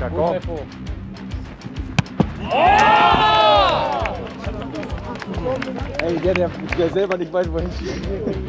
Wacker, komm. Ey, der selber nicht weiß, wohin schießt.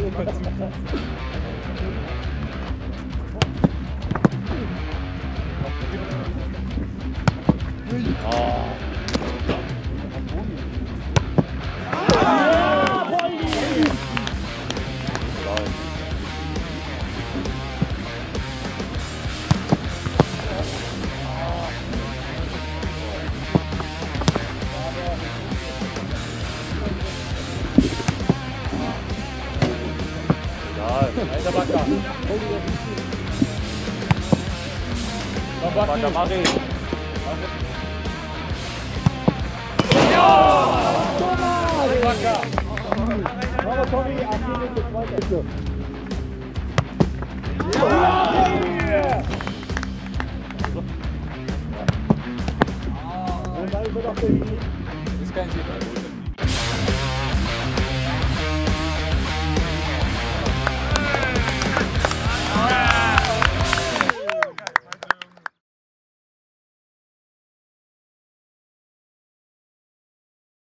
Alter Wacker. Komm Wacker, mach ihn. Ja! Wacker. Aber Tommy, Achilles ist weiter. Ja! Und dann wird auch der Das ist kein Ziel.